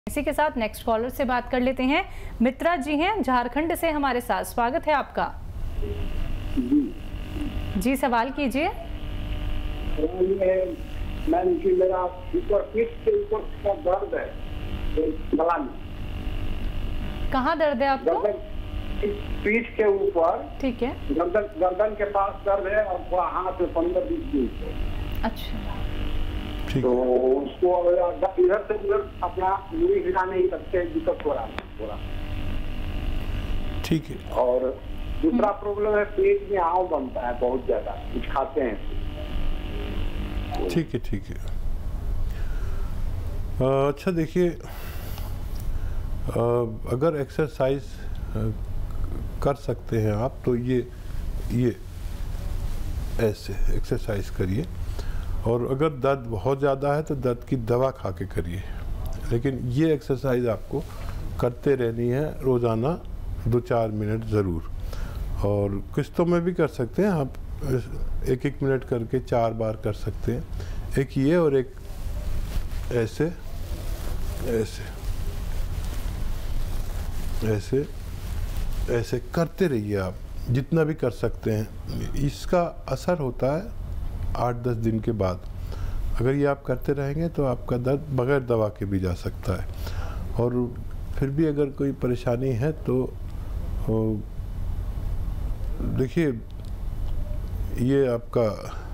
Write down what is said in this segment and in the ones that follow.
इसी के साथ नेक्स्ट कॉलर से बात कर लेते हैं। मित्रा जी हैं झारखंड से हमारे साथ, स्वागत है आपका। जी सवाल कीजिए। मैम कि मेरा ऊपर पीठ के ऊपर का दर्द है, कहाँ दर्द है आपको? पीठ के ऊपर, ठीक है, गर्दन के पास दर्द है और हाथ में 15-20 दिन। अच्छा, तो उसको इधर से उधर अपना मुड़ी हिला नहीं सकते, दिक्कत हो रहा है थोड़ा। ठीक है। और दूसरा प्रॉब्लम है पेट में आव बनता है बहुत ज्यादा, कुछ खाते हैं। ठीक है, ठीक है। अच्छा देखिए, अगर एक्सरसाइज कर सकते हैं आप तो ये ऐसे एक्सरसाइज करिए, और अगर दर्द बहुत ज़्यादा है तो दर्द की दवा खा के करिए, लेकिन ये एक्सरसाइज आपको करते रहनी है रोज़ाना 2-4 मिनट ज़रूर। और किस्तों में भी कर सकते हैं आप, 1-1 मिनट करके 4 बार कर सकते हैं, एक ये और एक ऐसे ऐसे ऐसे ऐसे करते रहिए आप, जितना भी कर सकते हैं। इसका असर होता है 8-10 दिन के बाद। अगर ये आप करते रहेंगे तो आपका दर्द बगैर दवा के भी जा सकता है। और फिर भी अगर कोई परेशानी है तो देखिए, ये आपका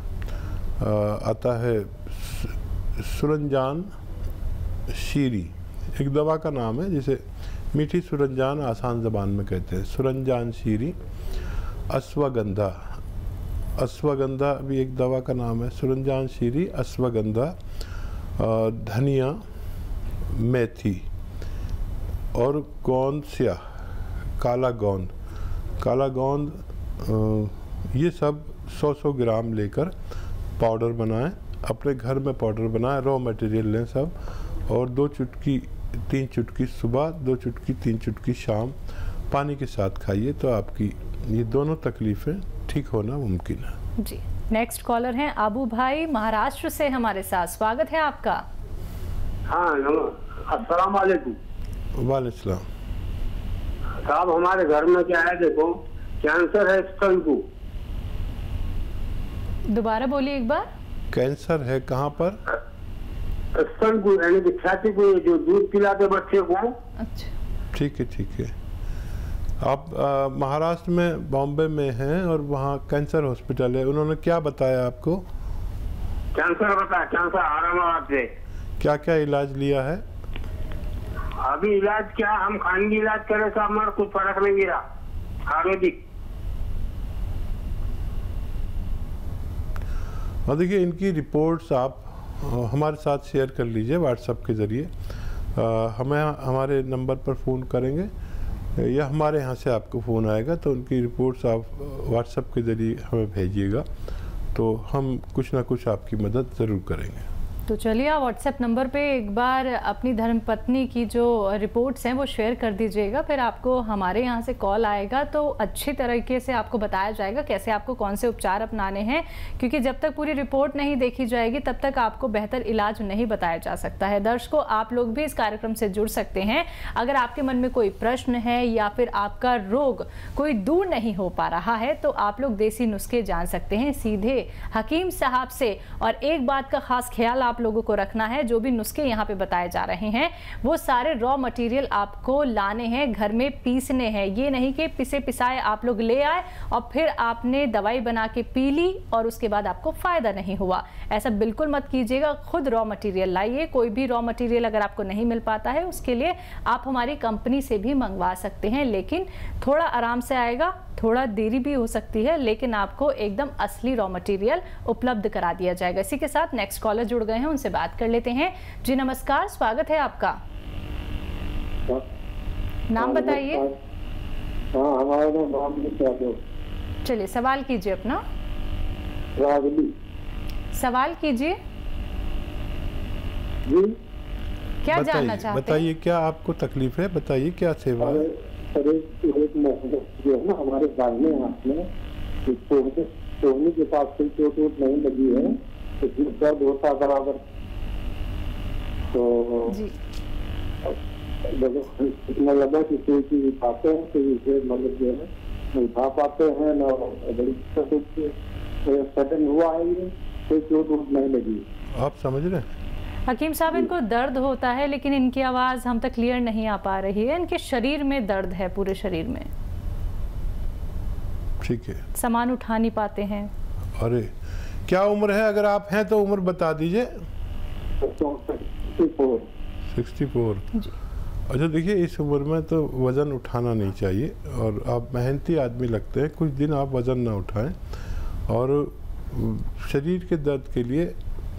आता है सुरंजान शीरी, एक दवा का नाम है जिसे मीठी सुरंजान आसान ज़बान में कहते हैं। सुरंजान शीरी, अश्वगंधा, अश्वगंधा भी एक दवा का नाम है। सुरंजान शीरी, अश्वगंधा, धनिया, मेथी और गोंद स्याह, काला गोंद, काला गोंद, ये सब 100-100 ग्राम लेकर पाउडर बनाएं, अपने घर में पाउडर बनाएं, रॉ मटेरियल लें सब, और 2 चुटकी 3 चुटकी सुबह, 2 चुटकी 3 चुटकी शाम पानी के साथ खाइए, तो आपकी ये दोनों तकलीफ़ें ठीक होना मुमकिन है। जी, नेक्स्ट कॉलर हैं आबू भाई महाराष्ट्र से हमारे साथ, स्वागत है आपका। हाँ, अस्सलाम वालेकुम। वालेकुम सलाम। साहब हमारे घर में क्या है, देखो कैंसर है स्तन को। दोबारा बोलिए एक बार। कैंसर है कहाँ पर? स्तन को, यानी कि छाती को, जो दूध पिलाते बच्चे को। अच्छा, ठीक है, ठीक है। आप महाराष्ट्र में बॉम्बे में हैं और वहाँ कैंसर हॉस्पिटल है, उन्होंने क्या बताया आपको? कैंसर बताया, कैंसर औरंगाबाद से। क्या क्या इलाज लिया है? अभी इलाज क्या, हम खानगी इलाज करे तो हमारा कुछ फर्क नहीं गिरा, आयुर्वेदिक। और देखिए, इनकी रिपोर्ट्स आप हमारे साथ शेयर कर लीजिए व्हाट्सएप के ज़रिए। हमें हमारे नंबर पर फ़ोन करेंगे या हमारे यहाँ से आपको फ़ोन आएगा, तो उनकी रिपोर्ट्स आप व्हाट्सएप के ज़रिए हमें भेजिएगा, तो हम कुछ ना कुछ आपकी मदद ज़रूर करेंगे। तो चलिए आप व्हाट्सएप नंबर पे एक बार अपनी धर्मपत्नी की जो रिपोर्ट्स हैं वो शेयर कर दीजिएगा, फिर आपको हमारे यहाँ से कॉल आएगा तो अच्छी तरीके से आपको बताया जाएगा कैसे आपको कौन से उपचार अपनाने हैं, क्योंकि जब तक पूरी रिपोर्ट नहीं देखी जाएगी तब तक आपको बेहतर इलाज नहीं बताया जा सकता है। दर्शकों, आप लोग भी इस कार्यक्रम से जुड़ सकते हैं। अगर आपके मन में कोई प्रश्न है या फिर आपका रोग कोई दूर नहीं हो पा रहा है तो आप लोग देसी नुस्खे जान सकते हैं सीधे हकीम साहब से। और एक बात का खास ख्याल आप लोगों को रखना है, जो भी नुस्खे यहाँ पे बताए जा रहे हैं वो सारे रॉ मटेरियल आपको लाने हैं, घर में पीसने हैं। ये नहीं कि पिसे पिसाए आप लोग ले आए और फिर आपने दवाई बना के पी ली और उसके बाद आपको फायदा नहीं हुआ। ऐसा बिल्कुल मत कीजिएगा, खुद रॉ मटेरियल लाइए। कोई भी रॉ मटेरियल अगर आपको नहीं मिल पाता है उसके लिए आप हमारी कंपनी से भी मंगवा सकते हैं, लेकिन थोड़ा आराम से आएगा, थोड़ा देरी भी हो सकती है, लेकिन आपको एकदम असली रॉ मटेरियल उपलब्ध करा दिया जाएगा। इसी के साथ नेक्स्ट कॉलर जुड़ गए हैं, उनसे बात कर लेते हैं। जी नमस्कार, स्वागत है आपका। नाम बताइए। हमारा नाम चलिए सवाल कीजिए अपना। रागली। सवाल कीजिए। क्या जानना चाहते हैं? बताइए क्या आपको तकलीफ है, बताइए क्या सेवा है। जो है ना हमारे दाहिने हाथ में सोने के पास कोई चोट वोट नहीं लगी है, इसमें दर्द होता बराबर। तो इतना ज़्यादा किसी की पाते हैं तो इसे मतलब जो है नहीं खा पाते हैं ना, बड़ी दिक्कत होती है। सडन हुआ है ये, कोई चोट वोट नहीं लगी। आप समझ रहे हैं? हकीम साहब, इनको दर्द होता है लेकिन इनकी आवाज़ हम तक क्लियर नहीं आ पा रही है। इनके शरीर में दर्द है, पूरे शरीर में। ठीक है। सामान उठा नहीं पाते हैं। अरे क्या उम्र है? अगर आप हैं तो उम्र बता दीजिए। 64। अच्छा देखिए, इस उम्र में तो वज़न उठाना नहीं चाहिए और आप मेहनती आदमी लगते हैं। कुछ दिन आप वज़न ना उठाएं और शरीर के दर्द के लिए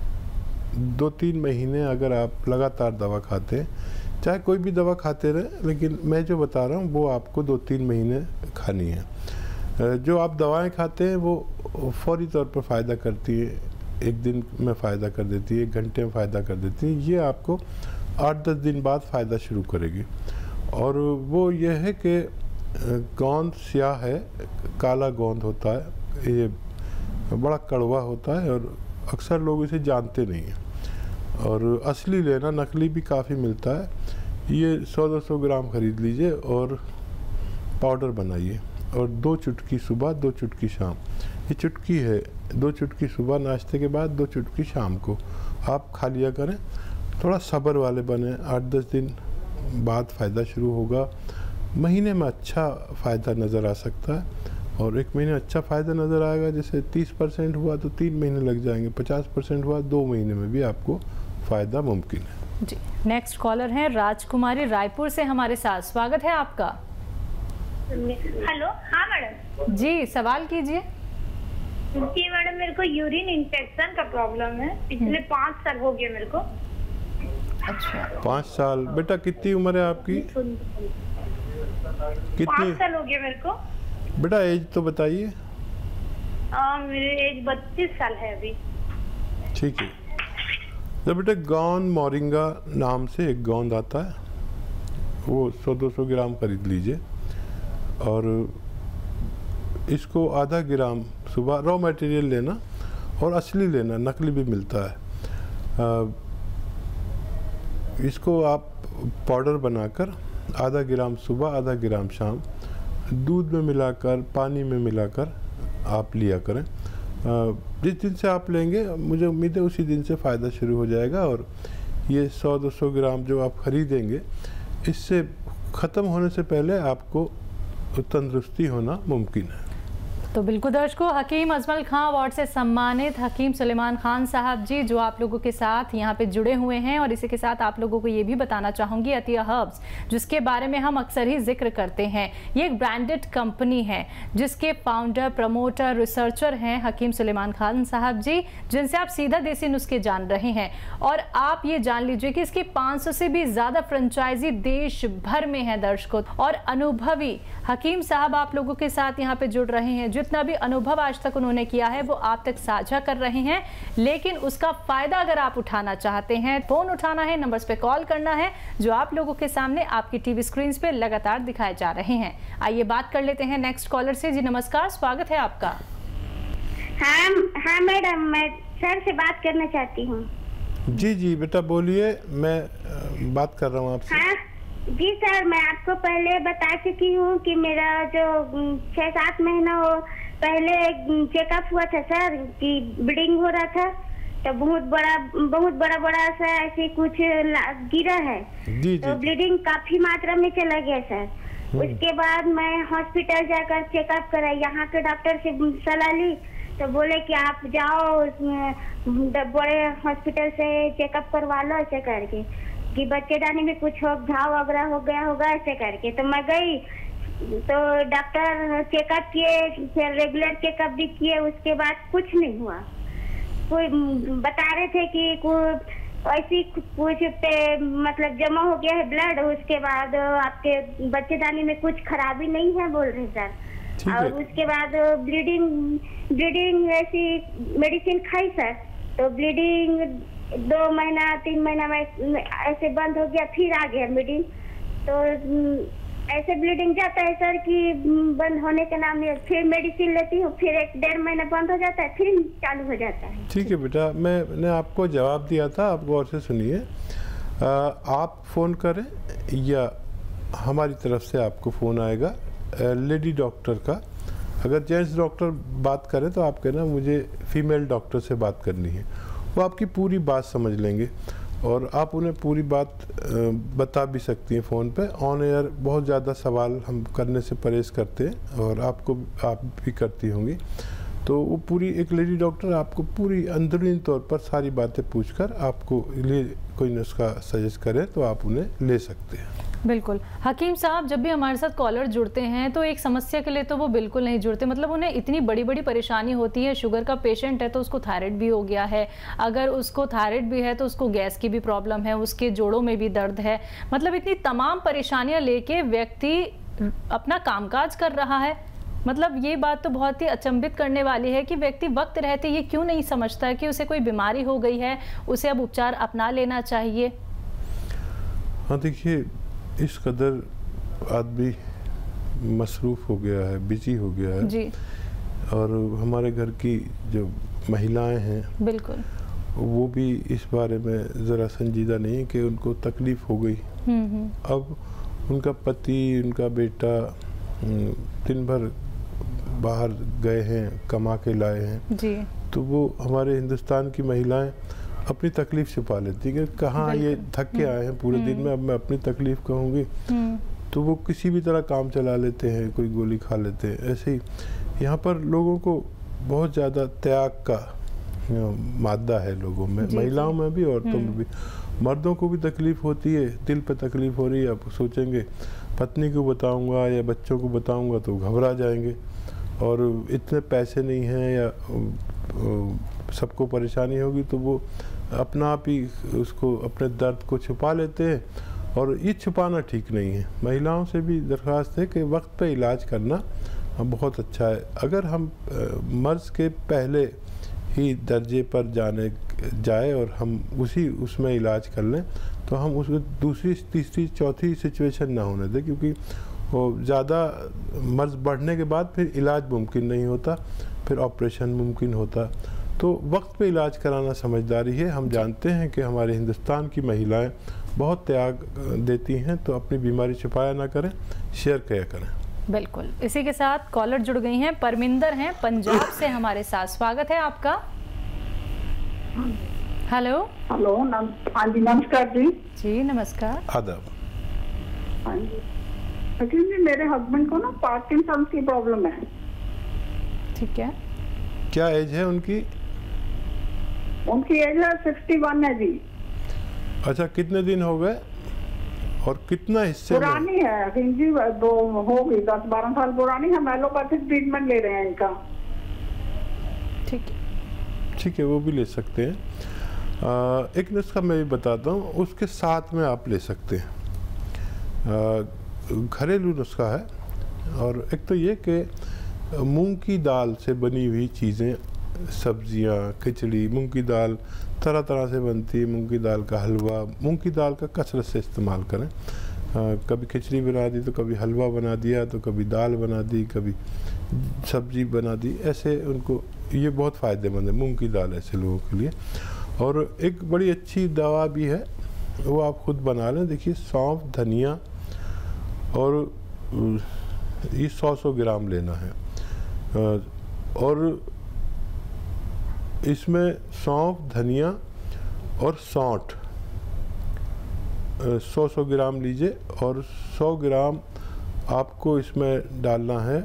2-3 महीने अगर आप लगातार दवा खाते हैं, चाहे कोई भी दवा खाते रहें, लेकिन मैं जो बता रहा हूँ वो आपको 2-3 महीने खानी है। जो आप दवाएं खाते हैं वो फौरी तौर पर फ़ायदा करती है, 1 दिन में फ़ायदा कर देती है, 1 घंटे में फ़ायदा कर देती है। ये आपको 8-10 दिन बाद फ़ायदा शुरू करेगी। और वो ये है कि गोंद स्याह है, काला गोंद होता है, ये बड़ा कड़वा होता है और अक्सर लोग इसे जानते नहीं हैं। और असली लेना, नकली भी काफ़ी मिलता है। ये 100-200 ग्राम ख़रीद लीजिए और पाउडर बनाइए और 2 चुटकी सुबह, 2 चुटकी शाम। ये चुटकी है, 2 चुटकी सुबह नाश्ते के बाद, 2 चुटकी शाम को आप खा लिया करें। थोड़ा सब्र वाले बने, 8-10 दिन बाद फ़ायदा शुरू होगा। महीने में अच्छा फ़ायदा नज़र आ सकता है और 1 महीने अच्छा फ़ायदा नज़र आएगा। जैसे 30% हुआ तो 3 महीने लग जाएंगे, 50% हुआ 2 महीने में भी आपको फ़ायदा मुमकिन है। जी, नेक्स्ट कॉलर हैं राजकुमारी रायपुर से हमारे साथ। स्वागत है आपका। हेलो। हाँ मैडम जी, सवाल कीजिए। जी मैडम, मेरे को यूरिन इन्फेक्शन का प्रॉब्लम है। पिछले 5 साल हो गया मेरे को। अच्छा, 5 साल। बेटा कितनी उम्र है आपकी? कितनी? 5 साल हो गया मेरे को। बेटा एज तो बताइए। मेरी एज 32 साल है अभी। ठीक है। तो बेटा गोंद मोरिंगा नाम से एक गोंद आता है, वो 100-200 ग्राम खरीद लीजिए और इसको आधा ग्राम सुबह रॉ मटेरियल लेना और असली लेना, नकली भी मिलता है। इसको आप पाउडर बनाकर आधा ग्राम सुबह, आधा ग्राम शाम दूध में मिलाकर, पानी में मिलाकर आप लिया करें। जिस दिन से आप लेंगे मुझे उम्मीद है उसी दिन से फ़ायदा शुरू हो जाएगा और ये 100-200 ग्राम जो आप ख़रीदेंगे, इससे ख़त्म होने से पहले आपको तंदुरुस्ती होना मुमकिन है। तो बिल्कुल दर्शकों, हकीम अजमल खां अवार्ड से सम्मानित हकीम सुलेमान खान साहब जी जो आप लोगों के साथ यहाँ पे जुड़े हुए हैं। और इसी के साथ आप लोगों को ये भी बताना चाहूँगी, अतिया हर्ब्स जिसके बारे में हम अक्सर ही जिक्र करते हैं, ये एक ब्रांडेड कंपनी है जिसके फाउंडर, प्रमोटर, रिसर्चर हैं हकीम सुलेमान खान साहब जी, जिनसे आप सीधा देसी नुस्खे जान रहे हैं। और आप ये जान लीजिए कि इसकी 500 से भी ज़्यादा फ्रेंचाइजी देश भर में है दर्शकों। और अनुभवी हकीम साहब आप लोगों के साथ यहाँ पे जुड़ रहे हैं। जितना भी अनुभव आज तक उन्होंने किया है वो आप तक साझा कर रहे हैं, लेकिन उसका फायदा अगर आप उठाना चाहते हैं, फोन उठाना है, नंबर्स पे कॉल करना है जो आप लोगों के सामने आपकी टीवी स्क्रीन पे लगातार दिखाए जा रहे हैं। आइए बात कर लेते हैं नेक्स्ट कॉलर से। जी नमस्कार, स्वागत है आपका। हाँ मैडम, मैं सर से बात करना चाहती हूँ। जी जी बेटा बोलिए, मैं बात कर रहा हूँ आपसे। हाँ जी सर, मैं आपको पहले बता चुकी हूँ कि मेरा जो 6-7 महीना हो पहले चेकअप हुआ था सर कि ब्लीडिंग हो रहा था, तो बहुत बड़ा सा ऐसे कुछ गिरा है। जी तो ब्लीडिंग काफी मात्रा में चला गया सर। उसके बाद मैं हॉस्पिटल जाकर चेकअप करा, यहाँ के डॉक्टर से सलाह ली तो बोले कि आप जाओ बड़े हॉस्पिटल से चेकअप करवा लो, ऐसे करके कि बच्चेदानी में कुछ घाव वगैरह हो गया होगा, ऐसे करके। तो मैं गई तो डॉक्टर चेकअप किए, फिर रेगुलर चेकअप भी किए, उसके बाद कुछ नहीं हुआ। कोई बता रहे थे कि ऐसी कुछ पे मतलब जमा हो गया है ब्लड, उसके बाद आपके बच्चेदानी में कुछ खराबी नहीं है बोल रहे सर। और उसके बाद ब्लीडिंग ऐसी मेडिसिन खाई सर, तो ब्लीडिंग 2 महीना 3 महीना में ऐसे बंद हो गया, फिर आ गया ब्लीडिंग। तो ऐसे ब्लीडिंग जाता है सर कि बंद होने के नाम में फिर मेडिसिन लेती हूँ, फिर 1-1.5 महीना बंद हो जाता है, फिर चालू हो जाता है। ठीक है बेटा, मैंने आपको जवाब दिया था, आप गौर से सुनिए। आप फ़ोन करें या हमारी तरफ से आपको फ़ोन आएगा लेडी डॉक्टर का। अगर जेंट्स डॉक्टर बात करें तो आप कहना मुझे फीमेल डॉक्टर से बात करनी है, वो आपकी पूरी बात समझ लेंगे और आप उन्हें पूरी बात बता भी सकती हैं फ़ोन पे। ऑन एयर बहुत ज़्यादा सवाल हम करने से परहेज़ करते हैं और आप भी करती होंगी, तो वो पूरी एक लेडी डॉक्टर आपको पूरी अंदरूनी तौर पर सारी बातें पूछकर आपको लिए कोई नुस्खा सजेस्ट करें तो आप उन्हें ले सकते हैं। बिल्कुल। हकीम साहब, जब भी हमारे साथ कॉलर जुड़ते हैं तो एक समस्या के लिए तो वो बिल्कुल नहीं जुड़ते, मतलब उन्हें इतनी बड़ी बड़ी परेशानी होती है। शुगर का पेशेंट है तो उसको थायराइड भी हो गया है, अगर उसको थायराइड भी है तो उसको गैस की भी प्रॉब्लम है, उसके जोड़ों में भी दर्द है, मतलब इतनी तमाम परेशानियां लेके व्यक्ति अपना कामकाज कर रहा है। मतलब ये बात तो बहुत ही अचंभित करने वाली है कि व्यक्ति वक्त रहते ये क्यों नहीं समझता कि उसे कोई बीमारी हो गई है, उसे अब उपचार अपना लेना चाहिए। हाँ देखिए, इस कदर आदमी मसरूफ़ हो गया है, बिजी हो गया है जी। और हमारे घर की जो महिलाएं हैं बिल्कुल वो भी इस बारे में ज़रा संजीदा नहीं कि उनको तकलीफ़ हो गई। अब उनका पति, उनका बेटा दिन भर बाहर गए हैं, कमा के लाए हैं जी, तो वो हमारे हिंदुस्तान की महिलाएं अपनी तकलीफ़ छुपा लेती है कि कहाँ ये थक के आए हैं पूरे दिन में, अब मैं अपनी तकलीफ़ कहूँगी, तो वो किसी भी तरह काम चला लेते हैं, कोई गोली खा लेते हैं। ऐसे ही यहाँ पर लोगों को बहुत ज़्यादा त्याग का मादा है लोगों में, महिलाओं में भी, औरतों में भी। मर्दों को भी तकलीफ़ होती है, दिल पे तकलीफ़ हो रही है, अब सोचेंगे पत्नी को बताऊंगा या बच्चों को बताऊंगा तो घबरा जाएंगे और इतने पैसे नहीं हैं या सबको परेशानी होगी, तो वो अपना आप ही उसको अपने दर्द को छुपा लेते हैं और ये छुपाना ठीक नहीं है। महिलाओं से भी दरख्वास्त है कि वक्त पे इलाज करना बहुत अच्छा है। अगर हम मर्ज़ के पहले ही दर्जे पर जाए और हम उसमें इलाज कर लें तो हम उसको दूसरी, तीसरी, चौथी सिचुएशन ना होने दें, क्योंकि वो ज़्यादा मर्ज़ बढ़ने के बाद फिर इलाज मुमकिन नहीं होता, फिर ऑपरेशन मुमकिन होता। तो वक्त पे इलाज कराना समझदारी है। हम जानते हैं कि हमारे हिंदुस्तान की महिलाएं बहुत त्याग देती हैं, तो अपनी बीमारी छुपाया ना करें, शेयर किया करें। बिल्कुल। इसी के साथ कॉलर जुड़ गई हैं, परमिंदर हैं पंजाब से हमारे साथ। स्वागत है आपका। हेलो। हेलो, हाँ जी, नमस्कार जी। जी नमस्कार। आदाब। हाँ जी, एक्चुअली मेरे हस्बैंड को ना पार्किंसन की प्रॉब्लम है। ठीक है। क्या एज है उनकी? उनकी एज है 61 है जी। अच्छा, कितने दिन हो गए और कितना हिस्से पुरानी है जी, दो हो गई, 10-12 साल पुरानी है। एलोपैथिक ट्रीटमेंट ले रहे हैं इनका। ठीक है, ठीक है, वो भी ले सकते हैं। एक नुस्खा मैं भी बताता हूँ, उसके साथ में आप ले सकते हैं। घरेलू नुस्खा है और एक तो ये कि मूंग की दाल से बनी हुई चीज़ें, सब्जियां, खिचड़ी, मूंग की दाल तरह तरह से बनती है, मूंग की दाल का हलवा, मूंग की दाल का कसरत से इस्तेमाल करें। कभी खिचड़ी बना दी तो कभी हलवा बना दिया, तो कभी दाल बना दी, कभी सब्जी बना दी, ऐसे उनको ये बहुत फ़ायदेमंद है मूंग की दाल ऐसे लोगों के लिए। और एक बड़ी अच्छी दवा भी है, वो आप खुद बना लें। देखिए, सौंफ, धनिया और ये 100 ग्राम लेना है और इसमें सौंफ, धनिया और सौंठ 100 ग्राम लीजिए और 100 ग्राम आपको इसमें डालना है।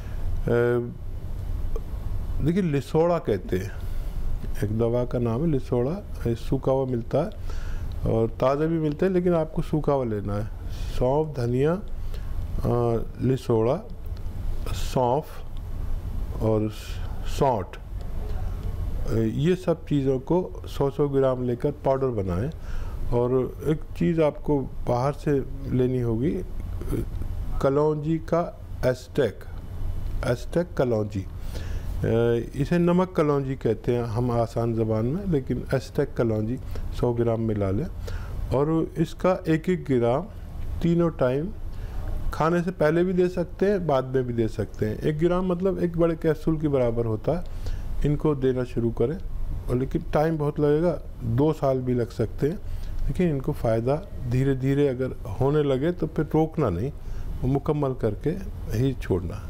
देखिए, लिसोड़ा कहते हैं, एक दवा का नाम है लिसोड़ा। सूखा हुआ मिलता है और ताज़ा भी मिलता है, लेकिन आपको सूखा हुआ लेना है। सौंफ, धनिया, लिसोड़ा, सौंफ और सौंठ, ये सब चीज़ों को 100 ग्राम लेकर पाउडर बनाएं। और एक चीज़ आपको बाहर से लेनी होगी, कलौंजी का एस्टेक कलौंजी, इसे नमक कलौंजी कहते हैं हम आसान ज़बान में, लेकिन एस्टेक कलौंजी 100 ग्राम मिला लें और इसका 1-1 ग्राम तीनों टाइम, खाने से पहले भी दे सकते हैं, बाद में भी दे सकते हैं। 1 ग्राम मतलब 1 बड़े कैप्सूल के बराबर होता है। इनको देना शुरू करें और लेकिन टाइम बहुत लगेगा, 2 साल भी लग सकते हैं, लेकिन इनको फ़ायदा धीरे धीरे अगर होने लगे तो फिर रोकना नहीं, वो मुकम्मल करके ही छोड़ना।